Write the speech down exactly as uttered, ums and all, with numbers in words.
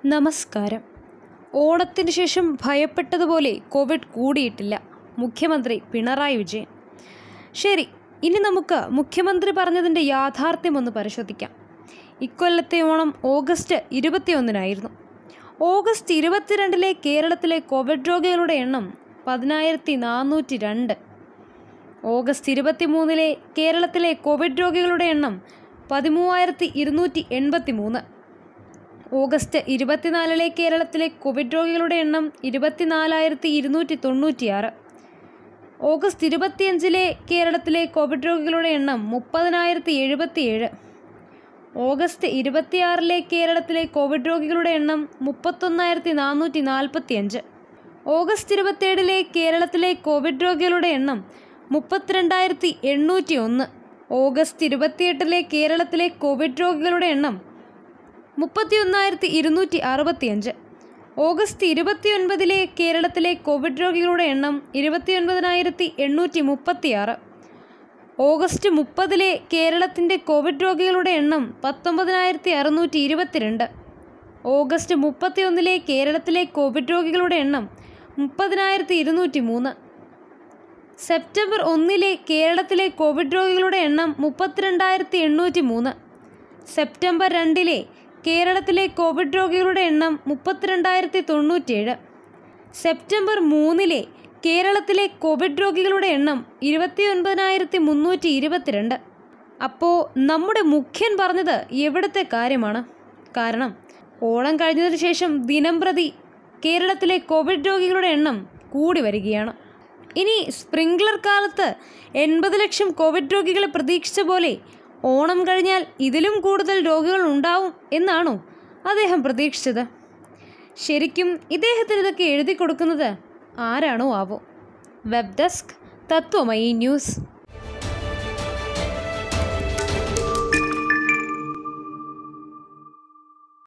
നമസ്കാരം. ഓണത്തിന് ശേഷം ഭയപ്പെട്ടതുപോലെ കോവിഡ് കൂടിയിട്ടില്ല. മുഖ്യമന്ത്രി പിണറായി വിജയൻ. ശരി, ഇനി നമുക്ക് മുഖ്യമന്ത്രി പറഞ്ഞതിൻ്റെ യാഥാർത്ഥ്യം ഒന്ന് പരിശോധിക്കാം. ഇക്കൊല്ലത്തെ ഓണം ഓഗസ്റ്റ് ഇരുപത്തിയൊന്നിനായിരുന്നു. ഓഗസ്റ്റ് ഇരുപത്തിരണ്ടിലെ കേരളത്തിലെ കോവിഡ് രോഗികളുടെ എണ്ണം പതിനായിരത്തി നാനൂറ്റി രണ്ട്. ഓഗസ്റ്റ് ഇരുപത്തി മൂന്നിലെ കേരളത്തിലെ കോവിഡ് രോഗികളുടെ എണ്ണം പതിമൂവായിരത്തി ഇരുന്നൂറ്റി എൺപത്തി മൂന്ന്. ഓഗസ്റ്റ് ഇരുപത്തിനാലിലെ കേരളത്തിലെ കോവിഡ് രോഗികളുടെ എണ്ണം ഇരുപത്തിനാലായിരത്തി ഇരുന്നൂറ്റി തൊണ്ണൂറ്റിയാറ്. ഓഗസ്റ്റ് ഇരുപത്തിയഞ്ചിലെ കേരളത്തിലെ കോവിഡ് രോഗികളുടെ എണ്ണം മുപ്പതിനായിരത്തി എഴുപത്തിയേഴ്. ഓഗസ്റ്റ് ഇരുപത്തിയാറിലെ കേരളത്തിലെ കോവിഡ് രോഗികളുടെ എണ്ണം മുപ്പത്തൊന്നായിരത്തി നാനൂറ്റി നാൽപ്പത്തി അഞ്ച്. ഓഗസ്റ്റ് ഇരുപത്തിയേഴിലെ കേരളത്തിലെ കോവിഡ് രോഗികളുടെ എണ്ണം മുപ്പത്തിരണ്ടായിരത്തി എണ്ണൂറ്റി ഒന്ന്. ഓഗസ്റ്റ് ഇരുപത്തിയെട്ടിലെ കേരളത്തിലെ കോവിഡ് രോഗികളുടെ എണ്ണം മുപ്പത്തി ഒന്നായിരത്തി ഇരുന്നൂറ്റി അറുപത്തി അഞ്ച്. ഓഗസ്റ്റ് ഇരുപത്തിയൊൻപതിലെ കേരളത്തിലെ കോവിഡ് രോഗികളുടെ എണ്ണം ഇരുപത്തിയൊൻപതിനായിരത്തി എണ്ണൂറ്റി മുപ്പത്തിയാറ്. ഓഗസ്റ്റ് മുപ്പതിലെ കേരളത്തിൻ്റെ കോവിഡ് രോഗികളുടെ എണ്ണം പത്തൊമ്പതിനായിരത്തി അറുന്നൂറ്റി ഇരുപത്തിരണ്ട്. ഓഗസ്റ്റ് മുപ്പത്തിയൊന്നിലെ കേരളത്തിലെ കോവിഡ് രോഗികളുടെ എണ്ണം മുപ്പതിനായിരത്തി ഇരുന്നൂറ്റി മൂന്ന്. സെപ്റ്റംബർ ഒന്നിലെ കേരളത്തിലെ കോവിഡ് രോഗികളുടെ എണ്ണം മുപ്പത്തിരണ്ടായിരത്തി എണ്ണൂറ്റി മൂന്ന്. സെപ്റ്റംബർ രണ്ടിലെ കേരളത്തിലെ കോവിഡ് രോഗികളുടെ എണ്ണം മുപ്പത്തിരണ്ടായിരത്തി തൊണ്ണൂറ്റിയേഴ്. സെപ്റ്റംബർ മൂന്നിലെ കേരളത്തിലെ കോവിഡ് രോഗികളുടെ എണ്ണം ഇരുപത്തി ഒൻപതിനായിരത്തി മുന്നൂറ്റി ഇരുപത്തിരണ്ട്. അപ്പോൾ നമ്മുടെ മുഖ്യൻ പറഞ്ഞത് എവിടുത്തെ കാര്യമാണ്? കാരണം ഓണം കഴിഞ്ഞതിന് ശേഷം ദിനംപ്രതി കേരളത്തിലെ കോവിഡ് രോഗികളുടെ എണ്ണം കൂടി വരികയാണ്. ഇനി സ്പ്രിംഗ്ലർ കാലത്ത് എൺപത് ലക്ഷം കോവിഡ് രോഗികളെ പ്രതീക്ഷിച്ച പോലെ ഓണം കഴിഞ്ഞാൽ ഇതിലും കൂടുതൽ രോഗികൾ ഉണ്ടാവും എന്നാണോ അദ്ദേഹം പ്രതീക്ഷിച്ചത്? ശരിക്കും ഇദ്ദേഹത്തിന് ഇതൊക്കെ എഴുതി കൊടുക്കുന്നത് ആരാണോ ആവോ. Web desk Tatwamayi news.